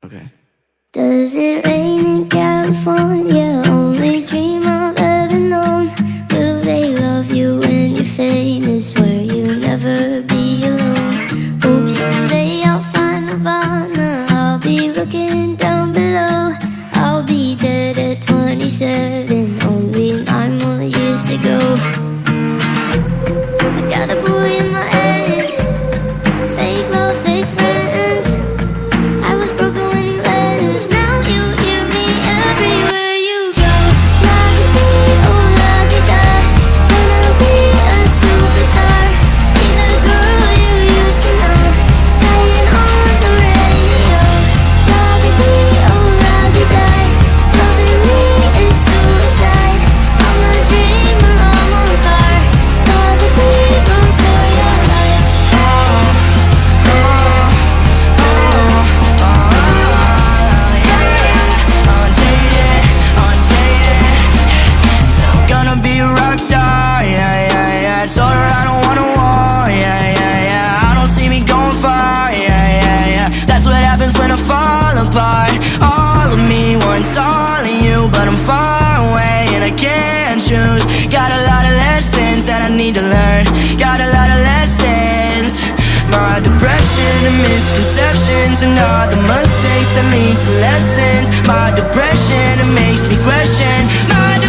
Okay. Does it rain in California? Only dream I've ever known. Will they love you when you're famous, where you never be alone? Hope someday I'll find Nirvana. I'll be looking down below. I'll be dead at 27, only 9 more years to go. I got a boy in my head, fake love, fake friends. I was broken when you left, now you hear me everywhere you go. La-di-dee, oh la-di-da, gonna be a superstar. Be the girl you used to know, flying on the radio. La-di-dee, oh la-di-da, loving me is suicide. I'm a dreamer, I'm on fire. La-di-dee, run for your life. Gonna be a rock star, yeah, yeah, yeah. Told her I don't want a war, yeah, yeah, yeah. I don't see me going far, yeah, yeah, yeah. That's what happens when I fall apart. All of me wants all of you, but I'm far away and I can't choose. Got a lot of lessons that I need to learn. Got a lot of lessons. My depression and misconceptions and all the mistakes that lead to lessons. My depression, it makes me question my